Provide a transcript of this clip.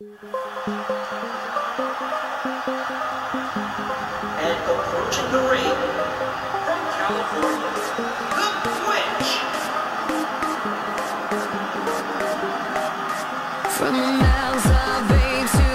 And approaching the ring from California, The Twitch. From the mouths of babes to